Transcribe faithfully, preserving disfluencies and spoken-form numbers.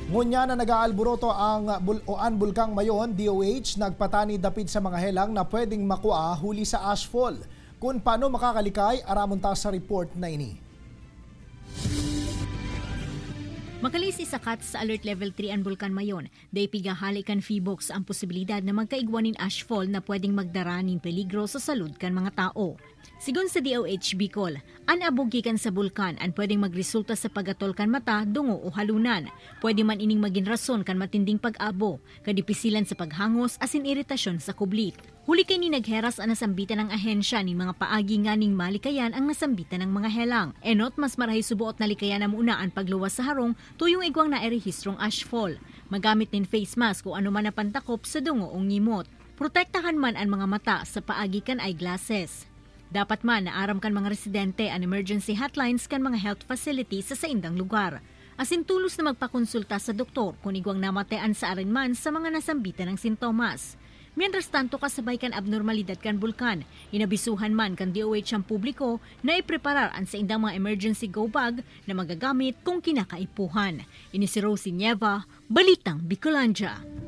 Ngunya na nag-aalburoto ang Buluan Bulkang Mayon, D O H nagpatani dapit sa mga helang na pwedeng makua huli sa ashfall. Kung paano makakalikay, aramon ta sa report na ini. Makalis isakat sa Alert Level three ang Bulkan Mayon, day pigahali kan Feebox ang posibilidad na magkaigwanin ashfall na pwedeng magdara nin peligro sa salud kan mga tao. Sigon sa D O H Bicol, anabog gikan sa bulkan an pwedeng magresulta sa pagatol kan mata, dungo o halunan. Pwede man ining maging rason kan matinding pag-abo, kadipisilan sa paghangos asin iritasyon sa kublit. Huli kay ni nagheras ang nasambitan ng ahensya ni mga paagi nga ning malikayan ang nasambitan ng mga helang. Enot mas marahay subuot na likayan na muna ang pagluwas sa harong tuyong igwang na erehistrong ashfall. Magamit nin face mask o anuman na pantakop sa dungo o ngimot. Protektahan man ang mga mata sa paagi kan eyeglasses. Dapat man naaram kan mga residente ang emergency hotlines kan mga health facilities sa saindang lugar. Asin tulos na magpakonsulta sa doktor kung igwang namatean sa arinman sa mga nasambitan ng sintomas. Mientras tanto kasabay kan abnormalidad kan bulkan, inabisuhan man kan D O H ang publiko na ipreparar ang sa indang mga emergency go bag na magagamit kung kinakaipuhan. Ini si Rosie Nieva, Balitang Bicolandia.